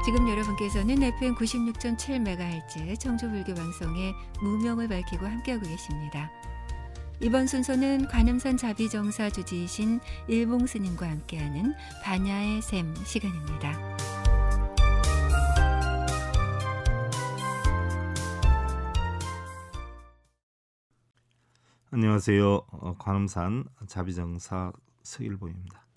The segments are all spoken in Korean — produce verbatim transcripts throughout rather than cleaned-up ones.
지금 여러분께서는 에프엠 구십육 점 칠 메가헤르츠 청주불교 방송의 무명을 밝히고 함께하고 계십니다. 이번 순서는 관음산 자비정사 주지이신 일봉 스님과 함께하는 반야의 샘 시간입니다. 안녕하세요. 어, 관음산 자비정사 서일봉입니다.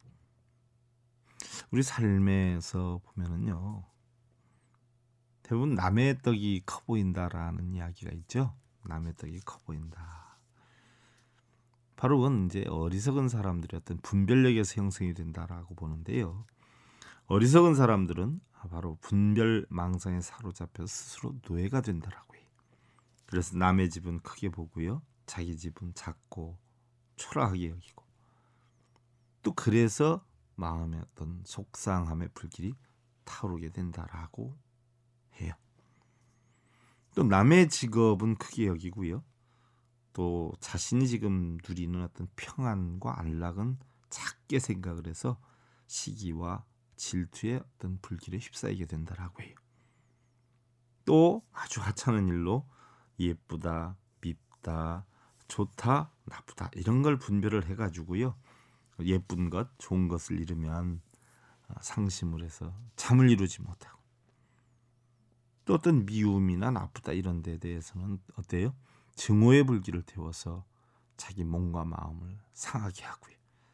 우리 삶에서 보면은요, 대부분 남의 떡이 커 보인다라는 이야기가 있죠. 남의 떡이 커 보인다. 바로 그건 이제 어리석은 사람들의 어떤 분별력에서 형성이 된다라고 보는데요. 어리석은 사람들은 바로 분별망상에 사로잡혀서 스스로 노예가 된다라고 해요. 그래서 남의 집은 크게 보고요, 자기 집은 작고 초라하게 여기고, 또 그래서 마음의 어떤 속상함의 불길이 타오르게 된다라고 해요. 또 남의 직업은 크게 여기고요, 또 자신이 지금 누리는 어떤 평안과 안락은 작게 생각을 해서 시기와 질투의 어떤 불길에 휩싸이게 된다라고 해요. 또 아주 하찮은 일로 예쁘다, 밉다, 좋다, 나쁘다 이런 걸 분별을 해가지고요, 예쁜 것, 좋은 것을 잃으면 상심을 해서 잠을 이루지 못하고, 또 어떤 미움이나 나쁘다 이런 데에 대해서는 어때요? 증오의 불길을 태워서 자기 몸과 마음을 상하게 하고요.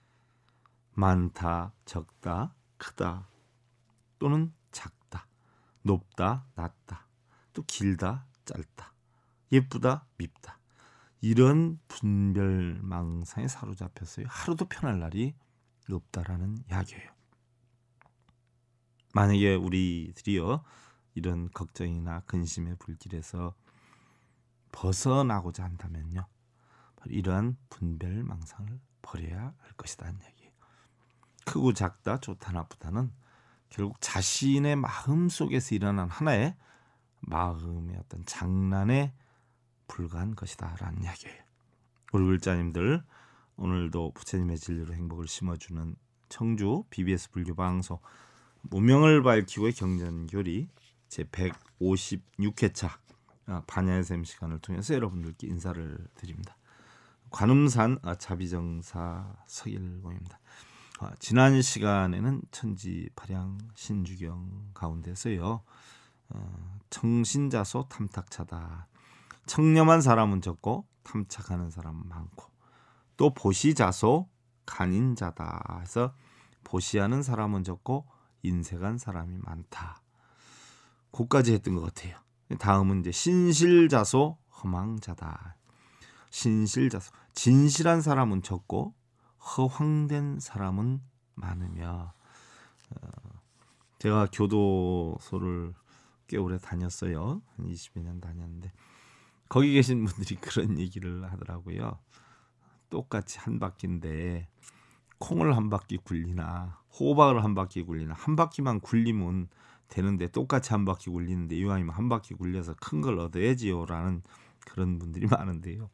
많다, 적다, 크다, 또는 작다, 높다, 낮다, 또 길다, 짧다, 예쁘다, 밉다, 이런 분별망상에 사로잡혔어요. 하루도 편할 날이 없다라는 이야기예요. 만약에 우리들이요, 이런 걱정이나 근심의 불길에서 벗어나고자 한다면요, 이러한 분별망상을 버려야 할 것이라는 얘기예요. 크고 작다, 좋다, 나쁘다는 결국 자신의 마음 속에서 일어난 하나의 마음의 어떤 장난에 불과한 것이다라는 이야기예요. 우리 글자님들, 오늘도 부처님의 진리로 행복을 심어주는 청주 비비에스 불교 방송 무명을 밝히고의 경전교리 제백오십육 회차 반야의 샘 시간을 통해서 여러분들께 인사를 드립니다. 관음산 자비정사 서일봉입니다. 지난 시간에는 천지파량 신주경 가운데서요, 청신자소 탐탁차다, 청렴한 사람은 적고 탐착하는 사람은 많고, 또 보시자소 간인자다 해서 보시하는 사람은 적고 인색한 사람이 많다. 그까지 했던 것 같아요. 다음은 이제 신실자소 허망자다. 신실자소, 진실한 사람은 적고 허황된 사람은 많으며, 어, 제가 교도소를 꽤 오래 다녔어요. 한 이십여 년 다녔는데 거기 계신 분들이 그런 얘기를 하더라고요. 똑같이 한 바퀴인데 콩을 한 바퀴 굴리나 호박을 한 바퀴 굴리나, 한 바퀴만 굴리면 되는데 똑같이 한 바퀴 굴리는데 이왕이면 한 바퀴 굴려서 큰 걸 얻어야지요 라는 그런 분들이 많은데요.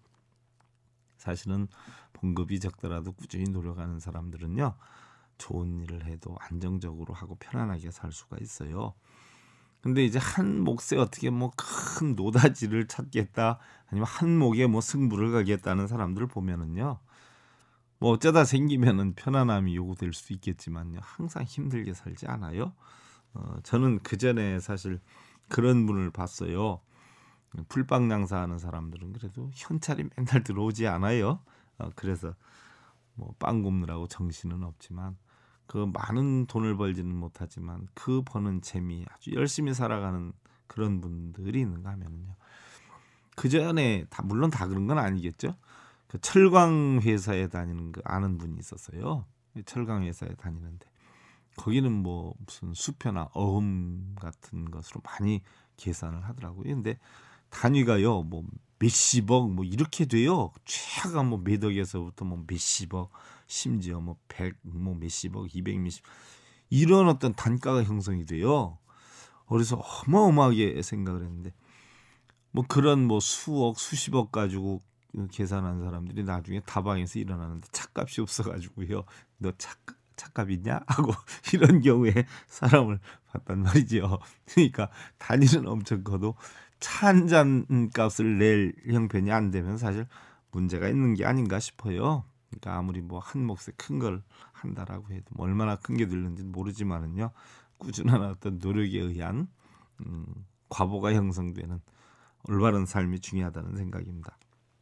사실은 봉급이 적더라도 꾸준히 노력하는 사람들은요, 좋은 일을 해도 안정적으로 하고 편안하게 살 수가 있어요. 근데 이제 한 몫에 어떻게 뭐 큰 노다지를 찾겠다, 아니면 한 목에 뭐 승부를 가겠다는 사람들을 보면은요, 뭐 어쩌다 생기면은 편안함이 요구될 수 있겠지만요, 항상 힘들게 살지 않아요. 어, 저는 그 전에 사실 그런 분을 봤어요. 풀빵 장사하는 사람들은 그래도 현찰이 맨날 들어오지 않아요. 어, 그래서 뭐 빵 굽느라고 정신은 없지만, 그 많은 돈을 벌지는 못하지만 그 버는 재미, 아주 열심히 살아가는 그런 분들이 있는가 하면요, 그 전에 다 물론 다 그런 건 아니겠죠. 그 철강 회사에 다니는 그 아는 분이 있었어요. 철강 회사에 다니는데 거기는 뭐 무슨 수표나 어음 같은 것으로 많이 계산을 하더라고요. 근데 단위가요, 뭐 몇십억 뭐 이렇게 돼요. 최하가 뭐 몇억에서부터 뭐 몇십억, 심지어 뭐 백, 뭐 몇십억, 이백 몇십, 이런 어떤 단가가 형성이 돼요. 그래서 어마어마하게 생각을 했는데, 뭐 그런 뭐 수억, 수십억 가지고 계산한 사람들이 나중에 다방에서 일어나는데 차값이 없어가지고요, 너 차, 착값 있냐 하고 이런 경우에 사람을 봤단 말이죠. 그러니까 단위는 엄청 커도 차 한 잔 값을 낼 형편이 안 되면 사실 문제가 있는 게 아닌가 싶어요. 그러니까 아무리 뭐 한 몫에 큰 걸 한다라고 해도 뭐 얼마나 큰 게 들는지는 모르지만은요, 꾸준한 어떤 노력에 의한 음, 과보가 형성되는 올바른 삶이 중요하다는 생각입니다.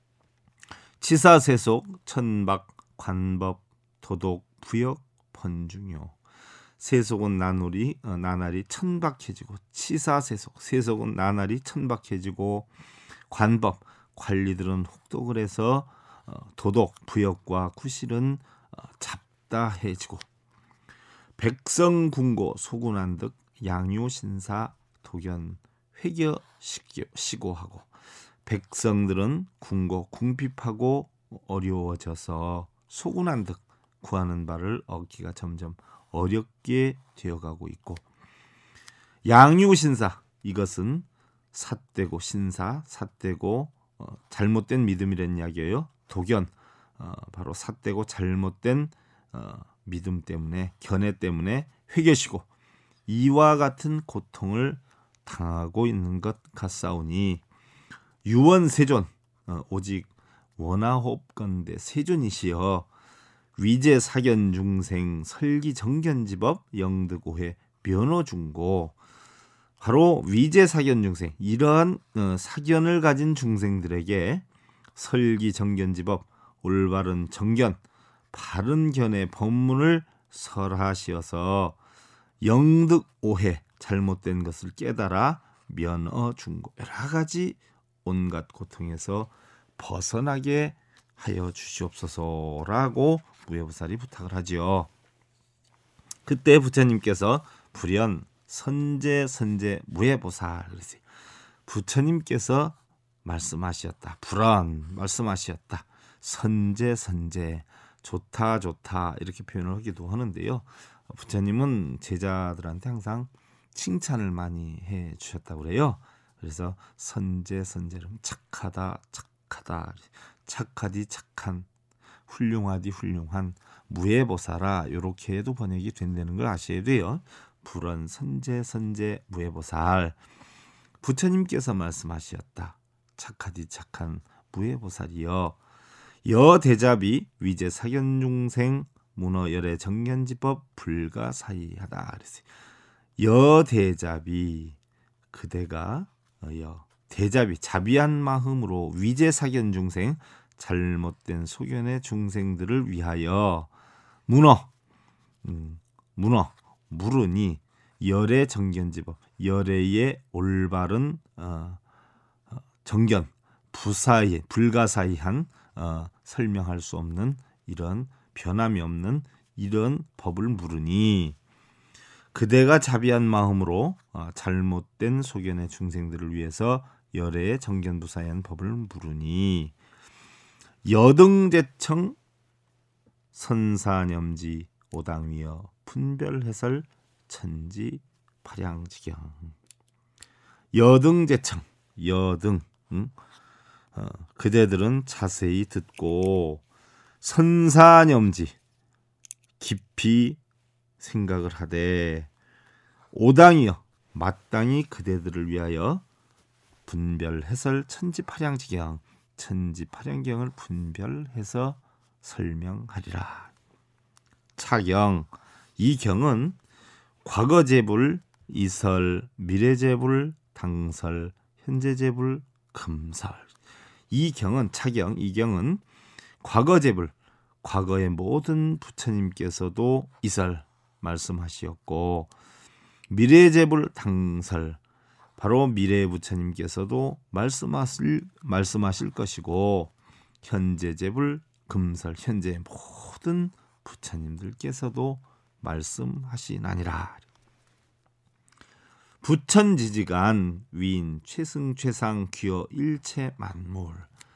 치사세속, 천박, 관법, 도독, 부역, 번중요. 세속은 나날이, 어, 나날이 천박해지고, 치사세속, 세속은 나날이 천박해지고, 관법, 관리들은 혹독을 해서 어, 도독, 부역과 구실은 어, 잡다해지고, 백성궁고, 소군한득, 양요신사, 도견, 회겨 시고하고, 백성들은 궁고, 궁핍하고 어려워져서 소군한득, 구하는 바를 얻기가 점점 어렵게 되어가고 있고, 양유신사, 이것은 삿되고 신사, 삿되고 어, 잘못된 믿음이란 이야기예요. 도견, 어, 바로 삿되고 잘못된 어, 믿음 때문에, 견해 때문에 회개시고 이와 같은 고통을 당하고 있는 것 같사오니, 유원세존, 어, 오직 원하옵건대 세존이시여 위제사견 중생 설기정견지법 영득오해 면허중고. 바로 위제사견 중생, 이러한 어, 사견을 가진 중생들에게 설기정견지법, 올바른 정견, 바른 견의 법문을 설하시어서 영득오해, 잘못된 것을 깨달아 면허중고, 여러 가지 온갖 고통에서 벗어나게 하여 주시옵소서라고 무예보살이 부탁을 하지요. 그때 부처님께서 불연 선제 선제 무예보살 그랬어요. 부처님께서 말씀하셨다. 불안 말씀하셨다. 선제 선제, 좋다 좋다 이렇게 표현을 하기도 하는데요. 부처님은 제자들한테 항상 칭찬을 많이 해 주셨다고 그래요. 그래서 선제 선제를 착하다 착하다, 착하디 착한, 훌륭하디 훌륭한, 무예보살아, 이렇게 해도 번역이 된다는 걸 아셔야 돼요. 불언 선제 선제 무예보살, 부처님께서 말씀하셨다. 착하디 착한 무예보살이여, 여대잡이 위제 사견중생 문어열의 정견지법 불가사의하다. 여대잡이, 그대가 여 대잡이, 자비한 마음으로 위제사견 중생, 잘못된 소견의 중생들을 위하여 문어, 음, 문어, 물으니 열의 정견지법, 열의 올바른 어, 어, 정견, 부사의 불가사의한 어, 설명할 수 없는 이런 변함이 없는 이런 법을 물으니, 그대가 자비한 마음으로 어, 잘못된 소견의 중생들을 위해서 열애의 정견부사한 법을 물으니, 여등제청 선사념지 오당위여 분별해설 천지 파량지경. 여등제청, 여등, 응? 어, 그대들은 자세히 듣고 선사념지, 깊이 생각을 하되, 오당이여, 마땅히 그대들을 위하여 분별해설 천지파량지경, 천지파량경을 분별해서 설명하리라. 차경, 이 경은 과거제불, 이설, 미래제불, 당설, 현재제불, 금설. 이 경은, 차경, 이 경은 과거제불, 과거의 모든 부처님께서도 이설 말씀하시었고, 미래제불 당설, 바로 미래의 부처님께서도 말씀하실, 말씀하실 것이고, 현재제불 금설, 현재의 모든 부처님들께서도 말씀하시나니라. 부천지지간 위인 최승 최상 귀여 일체 만물.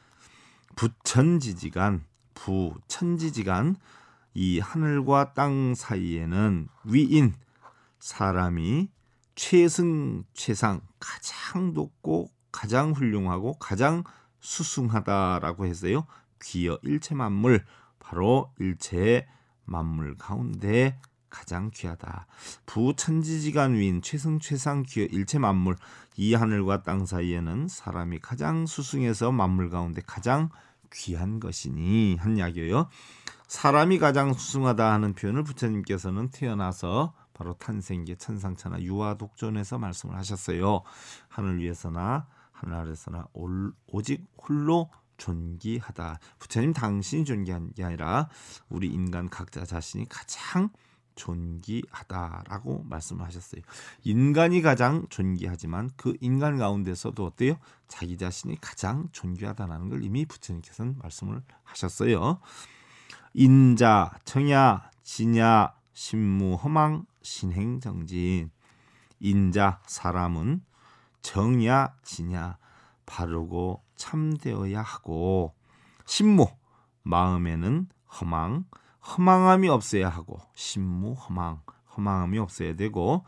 부천지지간, 부천지지간, 이 하늘과 땅 사이에는 위인, 사람이 최승 최상, 가장 높고 가장 훌륭하고 가장 수승하다라고 했어요. 귀여 일체 만물, 바로 일체의 만물 가운데 가장 귀하다. 부천지지간 위인 최승최상 귀여 일체 만물 이 하늘과 땅 사이에는 사람이 가장 수승해서 만물 가운데 가장 귀한 것이니 한 이야기예요. 사람이 가장 수승하다 하는 표현을 부처님께서는 태어나서 바로 탄생기 천상천하 유아 독존에서 말씀을 하셨어요. 하늘 위에서나 하늘 아래서나 오직 홀로 존귀하다. 부처님 당신이 존귀한 게 아니라 우리 인간 각자 자신이 가장 존귀하다라고 말씀하셨어요. 인간이 가장 존귀하지만 그 인간 가운데서도 어때요? 자기 자신이 가장 존귀하다는 걸 이미 부처님께서는 말씀을 하셨어요. 인자, 청야, 진야, 신무, 허망, 신행정진. 인자, 사람은 정야, 진야, 바르고 참되어야 하고, 신무, 마음에는 허망, 허망함이 없어야 하고, 신무, 허망, 허망함이 없어야 되고,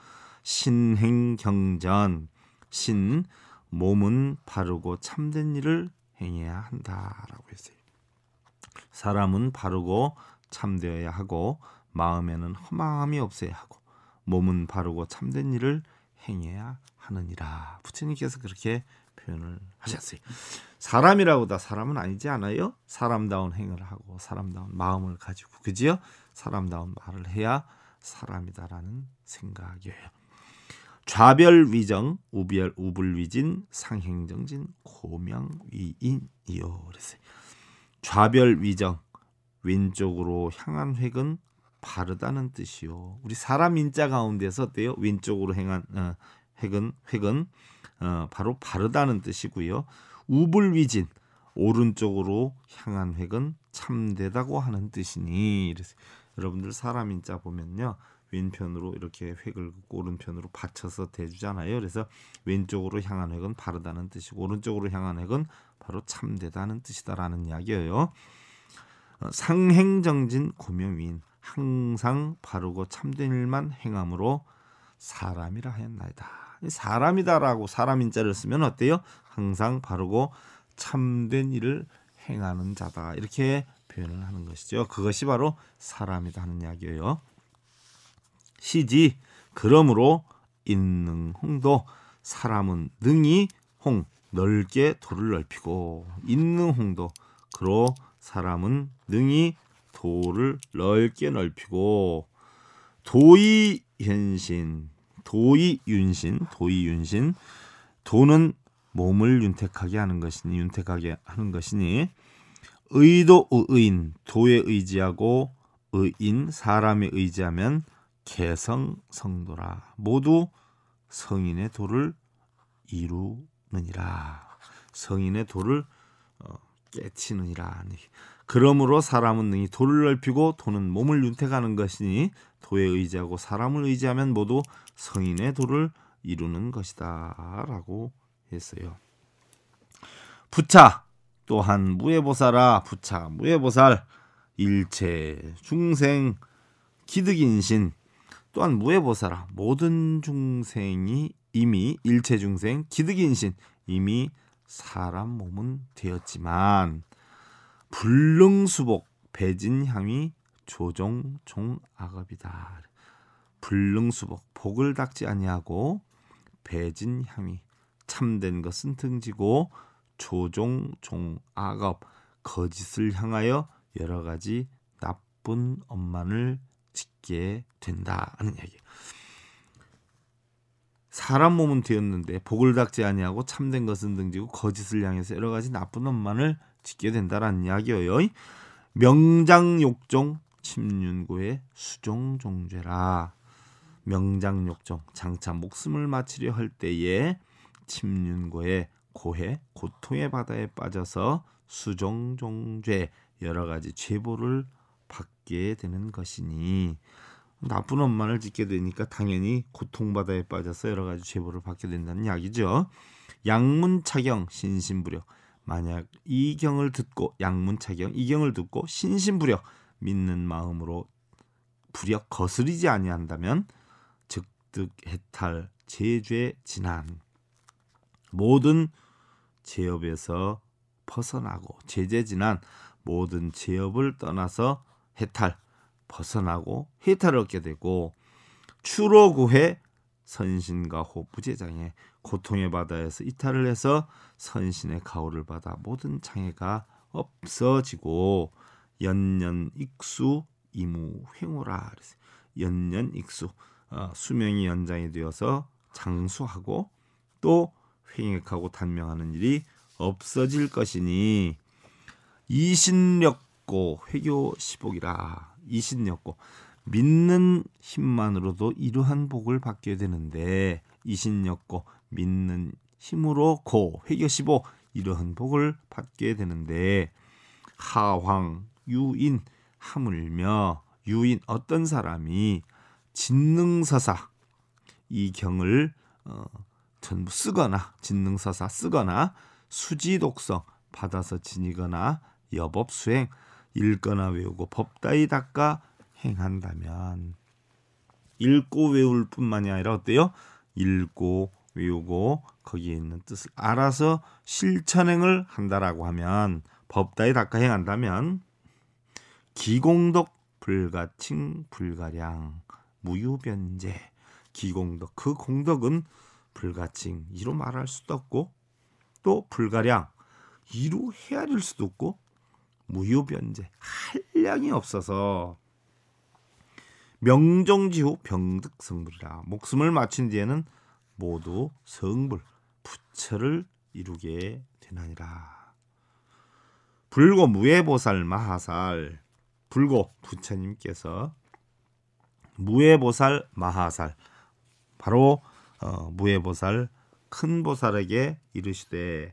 신행경전, 신, 몸은 바르고 참된 일을 행해야 한다라고 했어요. 사람은 바르고 참되어야 하고, 마음에는 허망함이 없어야 하고, 몸은 바르고 참된 일을 행해야 하느니라. 부처님께서 그렇게 표현을 하셨어요. 사람이라고 다 사람은 아니지 않아요? 사람다운 행을 하고 사람다운 마음을 가지고, 그지요? 사람다운 말을 해야 사람이다라는 생각이에요. 좌별위정, 우별, 우불위진, 상행정진, 고명위인이요. 그랬어요. 좌별위정, 왼쪽으로 향한 획은 바르다는 뜻이요. 우리 사람 인자 가운데서 어때요? 왼쪽으로 행한 어, 획은 획은 어, 바로 바르다는 뜻이고요. 우불위진, 오른쪽으로 향한 획은 참되다고 하는 뜻이니. 그래서 여러분들 사람 인자 보면요, 왼편으로 이렇게 획을 긋고 오른편으로 받쳐서 대주잖아요. 그래서 왼쪽으로 향한 획은 바르다는 뜻이고, 오른쪽으로 향한 획은 바로 참되다는 뜻이다라는 이야기예요. 어, 상행정진 고명위인, 항상 바르고 참된 일만 행함으로 사람이라 하였나이다. 사람이다라고 사람 인자를 쓰면 어때요? 항상 바르고 참된 일을 행하는 자다, 이렇게 표현을 하는 것이죠. 그것이 바로 사람이다 하는 이야기예요. 시지, 그러므로 인능홍도, 사람은 능히 홍, 넓게 도를 넓히고, 인능홍도, 그로 사람은 능히 도를 넓게 넓히고, 도의현신, 도의윤신, 도의윤신, 도는 몸을 윤택하게 하는 것이니, 윤택하게 하는 것이니, 의도 의인, 도에 의지하고 의인, 사람에 의지하면 개성 성도라. 모두 성인의 도를 이루느니라. 성인의 도를 어, 깨치느니라. 그러므로 사람은 능히 도를 넓히고 도는 몸을 윤택하는 것이니, 도에 의지하고 사람을 의지하면 모두 성인의 도를 이루는 것이다 라고 했어요. 부차, 또한 무예보살아. 부차, 무예보살, 일체 중생 기득인신, 또한 무예보살아, 모든 중생이 이미, 일체 중생 기득인신, 이미 사람 몸은 되었지만 불능수복 배진향위 조종종악업이다. 불능수복, 복을 닦지 아니하고, 배진향위, 참된 것은 등지고, 조종종악업, 거짓을 향하여 여러 가지 나쁜 엄만을 짓게 된다 하는 이야기예요. 사람 몸은 되었는데 복을 닦지 아니하고 참된 것은 등지고 거짓을 향해서 여러 가지 나쁜 엄만을 짓게 된다라는 이야기예요. 명장욕종 침륜고의 수종종죄라. 명장욕종, 장차 목숨을 마치려 할 때에 침륜고의 고해, 고통의 바다에 빠져서 수종종죄, 여러 가지 죄보를 받게 되는 것이니, 나쁜 엄마를 짓게 되니까 당연히 고통바다에 빠져서 여러 가지 죄보를 받게 된다는 이야기죠. 양문차경 신신부력, 만약 이 경을 듣고, 양문차경, 이 경을 듣고 신신부력, 믿는 마음으로 부력 거스리지 아니한다면 즉득해탈 제죄 진한, 모든 죄업에서 벗어나고 제재 진한, 모든 죄업을 떠나서 해탈, 벗어나고 해탈을 얻게 되고 추로 구해 선신과 호 부재장애 고통의 바다에서 이탈을 해서 선신의 가호를 받아 모든 장애가 없어지고 연년 익수 이무 횡호라. 연년 익수 어, 수명이 연장이 되어서 장수하고 또 횡액하고 단명하는 일이 없어질 것이니 이신력고 회교시복이라. 이신력고 믿는 힘만으로도 이러한 복을 받게 되는데 이신력고 믿는 힘으로 고 회교시복 이러한 복을 받게 되는데 하황 유인 하물며 유인 어떤 사람이 진능서사 이 경을 어, 전부 쓰거나 진능서사 쓰거나 수지독성 받아서 지니거나 여법수행 읽거나 외우고 법다이 닦아 행한다면 읽고 외울 뿐만이 아니라 어때요? 읽고 외우고 거기에 있는 뜻을 알아서 실천행을 한다라고 하면 법다이 닦아 행한다면 기공덕 불가칭 불가량 무유변제 기공덕 그 공덕은 불가칭 이로 말할 수도 없고 또 불가량 이로 헤아릴 수도 없고 무유변제 한량이 없어서 명정지후 병득성불이라. 목숨을 마친 뒤에는 모두 성불 부처를 이루게 되나니라. 불고 무해보살 마하살 불고 부처님께서 무해보살 마하살 바로 어, 무해보살 큰 보살에게 이르시되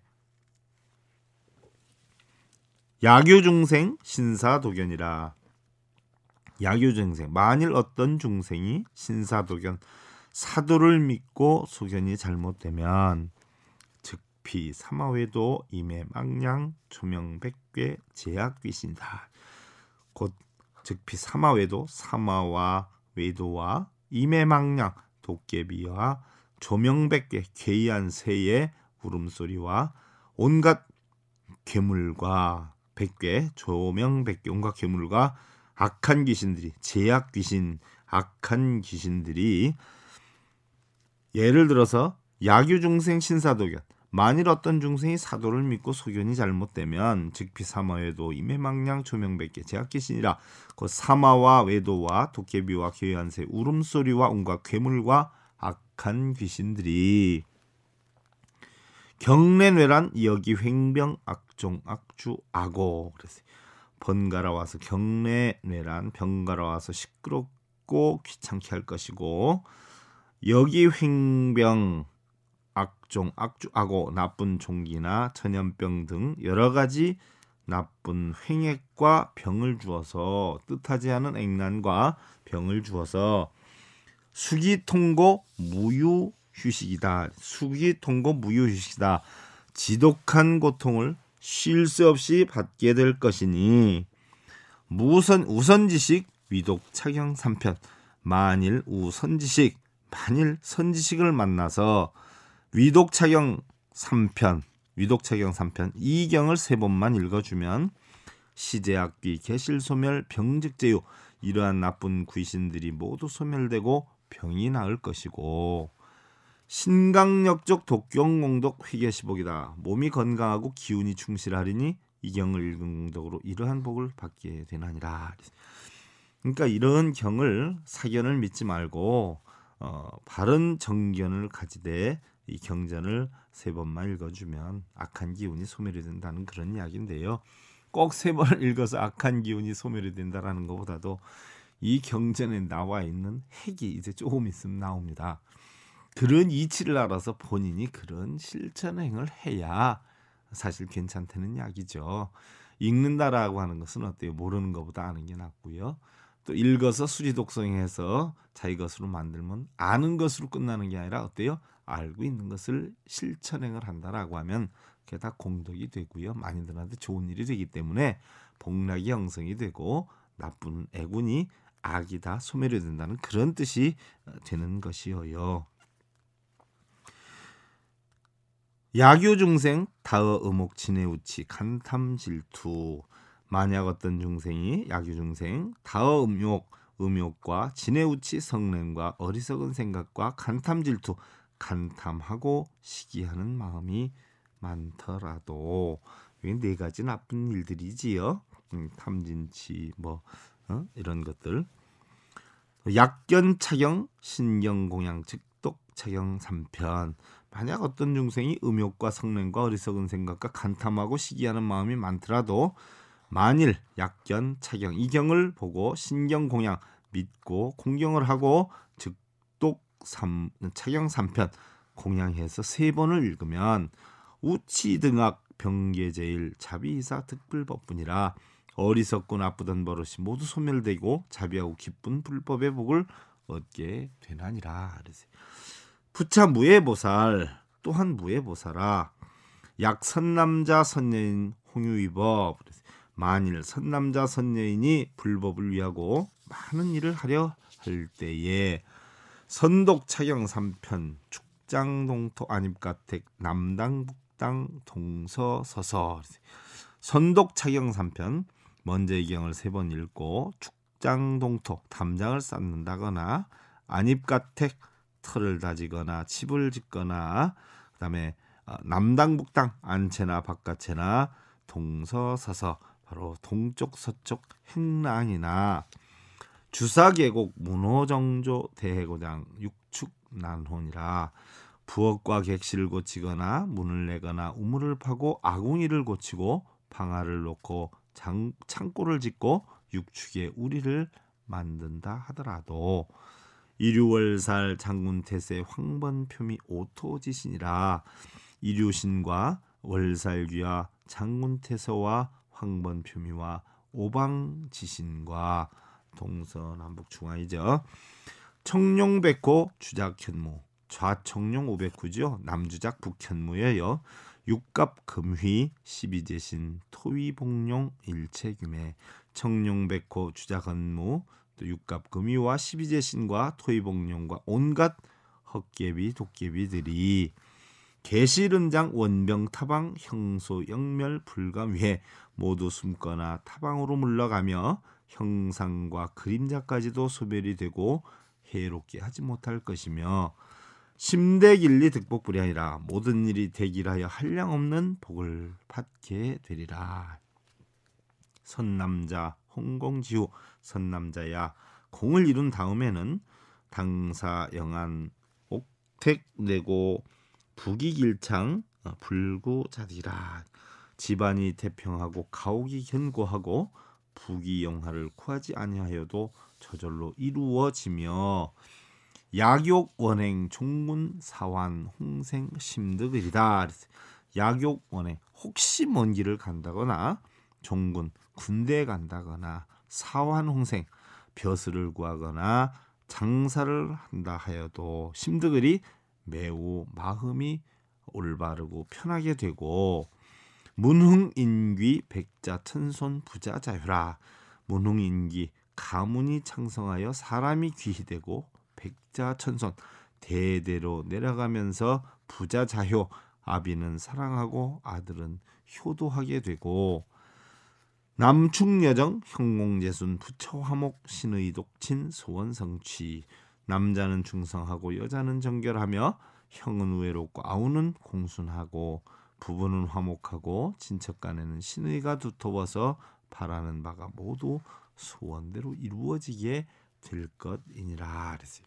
야교중생 신사도견이라. 야교중생 만일 어떤 중생이 신사도견 사도를 믿고 소견이 잘못되면 즉피 사마외도 임해망량 조명백괴 제약귀신이다. 곧 즉피 사마외도 사마와 외도와 임해망량 도깨비와 조명백괴 괴이한 새의 울음소리와 온갖 괴물과 백괴 조명백괴 온갖 괴물과 악한 귀신들이 제약 귀신 악한 귀신들이 예를 들어서 야규중생 신사도견 만일 어떤 중생이 사도를 믿고 소견이 잘못되면 즉피 사마외도 임해망량 조명백괴 제약 귀신이라. 그 사마와 외도와 도깨비와 괴한새 울음소리와 온갖 괴물과 악한 귀신들이 경례뇌란 여기 횡병 악종 악주 악오 그랬어요. 번갈아 와서 경례뇌란 병갈아 와서 시끄럽고 귀찮게 할 것이고 여기 횡병 악종 악주 악오 나쁜 종기나 천연병 등 여러 가지 나쁜 횡액과 병을 주어서 뜻하지 않은 액난과 병을 주어서 수기통고 무유휴식이다. 수기통고 무유휴식이다. 지독한 고통을 쉴 새 없이 받게 될 것이니 무선 우선지식 위독착용 삼 편 만일 우선지식 만일 선지식을 만나서 위독착용 삼 편 위독착용 삼 편 이 경을 세 번만 읽어주면 시제악귀 개실소멸 병즉제유 이러한 나쁜 귀신들이 모두 소멸되고 병이 나을 것이고 신강력적 독경공덕 회계시복이다. 몸이 건강하고 기운이 충실하리니 이 경을 읽은 공덕으로 이러한 복을 받게 되나니라. 그러니까 이런 경을 사견을 믿지 말고 어, 바른 정견을 가지되 이 경전을 세 번만 읽어주면 악한 기운이 소멸이 된다는 그런 이야기인데요. 꼭 세 번을 읽어서 악한 기운이 소멸이 된다라는 것보다도 이 경전에 나와 있는 핵이 이제 조금 있으면 나옵니다. 그런 이치를 알아서 본인이 그런 실천행을 해야 사실 괜찮다는 이야기죠. 읽는다라고 하는 것은 어때요? 모르는 것보다 아는 게 낫고요. 또 읽어서 수지독성해서 자기 것으로 만들면 아는 것으로 끝나는 게 아니라 어때요? 알고 있는 것을 실천행을 한다라고 하면 그게 다 공덕이 되고요. 많이들한테 좋은 일이 되기 때문에 복락이 형성이 되고 나쁜 애군이 악이 다 소멸이 된다는 그런 뜻이 되는 것이어요. 야교중생 다어 의목 진해우치 간탐질투 만약 어떤 중생이 약유중생 다어 음욕 음욕과 진해우치 성냄과 어리석은 생각과 간탐질투 간탐하고 시기하는 마음이 많더라도 이게 네 가지 나쁜 일들이지요. 음, 탐진치 뭐 어? 이런 것들. 약견차경 신경공양 즉독차경 삼편. 만약 어떤 중생이 음욕과 성냄과 어리석은 생각과 간탐하고 시기하는 마음이 많더라도 만일 약견, 차경 이 경을 보고 신경공양 믿고 공경을 하고 즉독 삼, 차경 삼편 공양해서 세 번을 읽으면 우치등악 병계제일 자비이사 득불법뿐이라 어리석고 나쁘던 버릇이 모두 소멸되고 자비하고 기쁜 불법의 복을 얻게 되나니라. 부차 무예보살 또한 무예보살아 약 선남자 선녀인 홍유위법. 만일 선남자 선녀인이 불법을 위하고 많은 일을 하려 할 때에 선독차경 삼편 축장동토 안입가택 남당 북당 동서서서. 선독차경 삼편 먼저 이 경을 세 번 읽고 축장동토 담장을 쌓는다거나 안입가택 털을 다지거나 칩을 짓거나 그 다음에 남당 북당 안채나 바깥채나 동서서서 바로 동쪽 서쪽 행랑이나 주사계곡 문호정조 대해고장 육축난혼이라 부엌과 객실을 고치거나 문을 내거나 우물을 파고 아궁이를 고치고 방아를 놓고 장, 창고를 짓고 육축의 우리를 만든다 하더라도 이류월살 장군태세 황번표미 오토지신이라 이류신과 월살귀와 장군태서와 황번표미와 오방지신과 동서남북 중하이죠. 청룡백호 주작현무 좌청룡 오백구죠. 남주작 북현무예요. 육갑금휘 십이제신 토위복룡 일체규매 청룡백호 주작현무 또 육갑금휘와 십이제신과 토위복룡과 온갖 헛개비 도깨비들이 계실은장 원병 타방 형소 영멸 불감 위에 모두 숨거나 타방으로 물러가며 형상과 그림자까지도 소멸이 되고 해롭게 하지 못할 것이며 심대길리 득복불이 아니라 모든 일이 대길하여 한량없는 복을 받게 되리라. 선남자 홍공지후 선남자야 공을 이룬 다음에는 당사 영안 옥택 내고 부기길창 불구자디라. 집안이 태평하고 가옥이 견고하고 부귀영화를 구하지 아니하여도 저절로 이루어지며 약욕 원행 종군 사환 홍생 심득이리다. 약욕 원행 혹시 먼 길을 간다거나 종군 군대에 간다거나 사환 홍생 벼슬을 구하거나 장사를 한다 하여도 심득을이 매우 마음이 올바르고 편하게 되고 문흥인귀 백자 천손 부자 자유라. 문흥인귀 가문이 창성하여 사람이 귀히 되고 백자 천손 대대로 내려가면서 부자 자효 아비는 사랑하고 아들은 효도하게 되고 남충여정 형공재순 부처화목 신의 독친 소원성취 남자는 충성하고 여자는 정결하며 형은 외롭고 아우는 공순하고 부부는 화목하고 친척 간에는 신의가 두터워서 바라는 바가 모두 소원대로 이루어지게 될 것이니라. 그랬어요.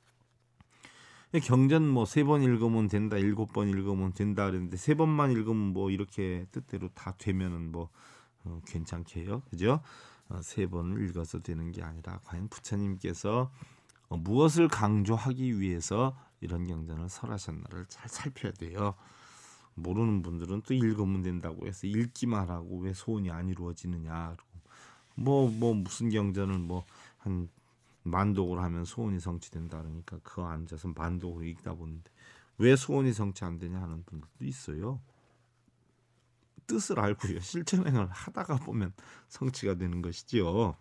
경전 뭐 세 번 읽으면 된다, 일곱 번 읽으면 된다 그랬는데 세 번만 읽으면 뭐 이렇게 뜻대로 다 되면은 뭐 어, 괜찮게요, 그죠? 어, 세 번을 읽어서 되는 게 아니라 과연 부처님께서 어, 무엇을 강조하기 위해서 이런 경전을 설하셨나를 잘 살펴야 돼요. 모르는 분들은 또 읽으면 된다고 해서 읽기만 하고 왜 소원이 안 이루어지느냐, 뭐뭐 뭐 무슨 경전을 뭐 한 만독을 하면 소원이 성취된다 그러니까 그거 앉아서 만독을 읽다 보는데 왜 소원이 성취 안 되냐 하는 분들도 있어요. 뜻을 알고요, 실천행을 하다가 보면 성취가 되는 것이지요.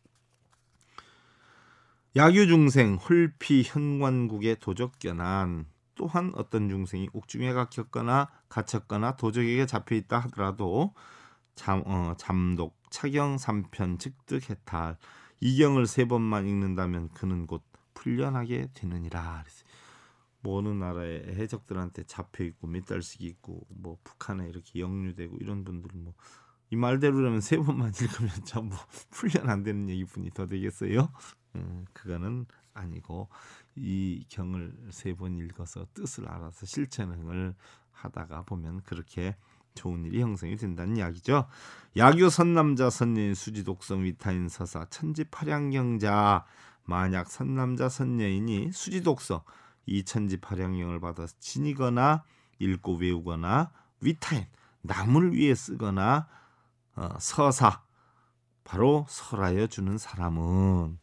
야규중생 홀피 현관국의 도적견한 또한 어떤 중생이 옥중에 갇혔거나 갇혔거나 도적에게 잡혀있다 하더라도 잠, 어, 잠독, 차경, 삼편, 즉득, 해탈. 이 경을 세 번만 읽는다면 그는 곧 풀려나게 되느니라. 뭐 어느 나라의 해적들한테 잡혀 있고 몇 달씩 있고 뭐 북한에 이렇게 영류되고 이런 분들은 뭐 이 말대로라면 세 번만 읽으면 전부 풀려난다는 얘기뿐이 더 되겠어요? 음, 그거는 아니고 이 경을 세 번 읽어서 뜻을 알아서 실천을 하다가 보면 그렇게 좋은 일이 형성이 된다는 이야기죠. 야교 선남자 선녀인 수지독성 위타인 서사 천지팔양경자. 만약 선남자 선녀인이 수지독성 이 천지팔양경을 받아서 지니거나 읽고 외우거나 위타인 남을 위해 쓰거나 어, 서사 바로 설하여 주는 사람은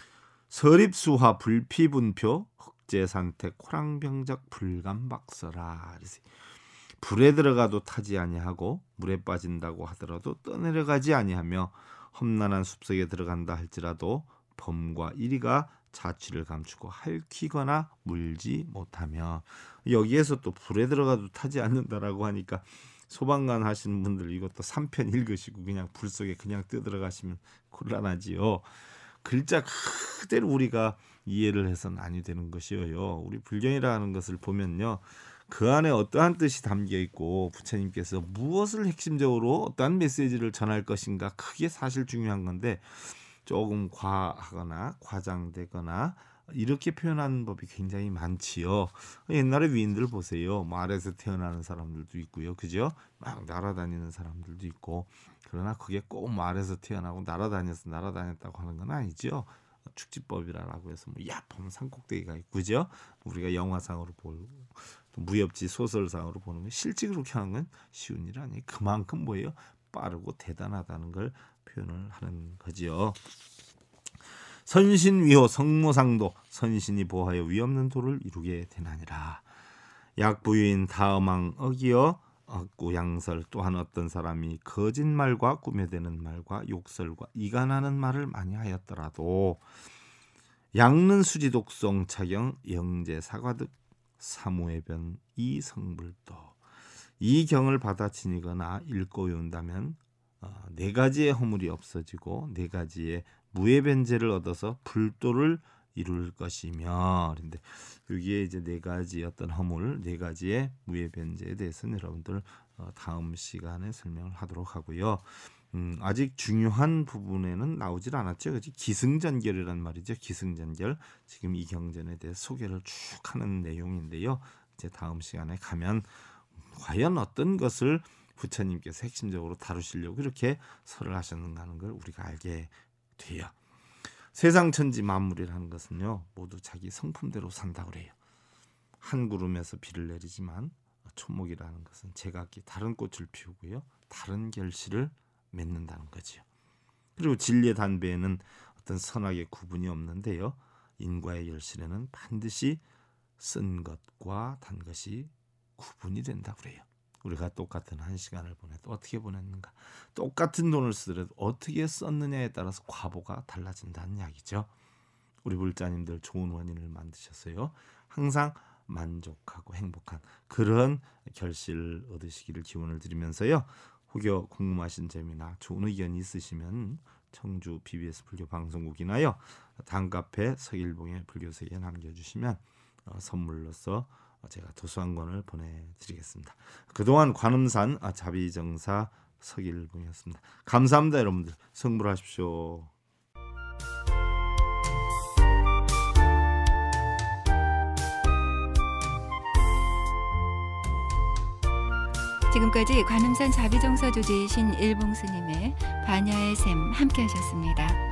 설입수화 불피분표 흑제산택 호랑병적 불감박서라. 불에 들어가도 타지 아니하고 물에 빠진다고 하더라도 떠내려가지 아니하며 험난한 숲속에 들어간다 할지라도 범과 이리가 자취를 감추고 핥히거나 물지 못하며. 여기에서 또 불에 들어가도 타지 않는다라고 하니까 소방관 하시는 분들 이것도 삼 편 읽으시고 그냥 불 속에 그냥 뛰어들어가시면 곤란하지요. 글자 그대로 우리가 이해를 해서는 아니 되는 것이에요. 우리 불경이라는 것을 보면요, 그 안에 어떠한 뜻이 담겨 있고 부처님께서 무엇을 핵심적으로 어떠한 메시지를 전할 것인가, 그게 사실 중요한 건데 조금 과하거나 과장되거나 이렇게 표현하는 법이 굉장히 많지요. 옛날에 위인들 보세요. 말에서 태어나는 사람들도 있고요, 그죠? 막 날아다니는 사람들도 있고. 그러나 그게 꼭 말에서 태어나고 날아다녀서 날아다녔다고 하는 건 아니죠. 축지법이라고 해서 뭐 야밤 산꼭대기가 있고, 그죠? 우리가 영화상으로 보고 무협지 소설상으로 보는 건 실제 그렇게 하는 건 쉬운 일 아니에요. 그만큼 뭐예요? 빠르고 대단하다는 걸 표현을 하는 거지요. 선신위호 성모상도 선신이 보하여 위없는 도를 이루게 되나니라. 약부유인 다음왕 어기어 억구 양설. 또한 어떤 사람이 거짓말과 꾸며대는 말과 욕설과 이간하는 말을 많이 하였더라도 양는 수지독성 차경 영재 사과득 사무해변 이 성불도. 이 경을 받아 지니거나 읽고 외운다면 어, 네 가지의 허물이 없어지고 네 가지의 무해변제를 얻어서 불도를 이룰 것이며. 그런데 여기에 이제 네 가지 어떤 허물, 네 가지의 무해변제에 대해서는 여러분들 어, 다음 시간에 설명을 하도록 하고요. 음, 아직 중요한 부분에는 나오질 않았죠. 그치? 기승전결이란 말이죠. 기승전결. 지금 이 경전에 대해 소개를 쭉 하는 내용인데요. 이제 다음 시간에 가면 과연 어떤 것을 부처님께서 핵심적으로 다루시려고 이렇게 설을 하셨는가 하는 걸 우리가 알게 돼요. 세상 천지 만물이라는 것은요, 모두 자기 성품대로 산다고 그래요. 한 구름에서 비를 내리지만 초목이라는 것은 제각기 다른 꽃을 피우고요, 다른 결실을 맺는다는 거지요. 그리고 진리의 단배에는 어떤 선악의 구분이 없는데요, 인과의 결실에는 반드시 쓴 것과 단 것이 구분이 된다고 그래요. 우리가 똑같은 한 시간을 보내도 어떻게 보냈는가, 똑같은 돈을 쓰더라도 어떻게 썼느냐에 따라서 과보가 달라진다는 이야기죠. 우리 불자님들 좋은 원인을 만드셨어요. 항상 만족하고 행복한 그런 결실을 얻으시기를 기원을 드리면서요, 혹여 궁금하신 점이나 좋은 의견이 있으시면 청주 비비에스 불교 방송국이나요, 단카페 서길봉의 불교세계에 남겨주시면 어, 선물로서 제가 도서 한 권을 보내드리겠습니다. 그동안 관음산 자비정사 서길봉이었습니다. 감사합니다. 여러분들 성불하십시오. 지금까지 관음산 자비정사 주지이신 일봉스님의 반야의 샘 함께 하셨습니다.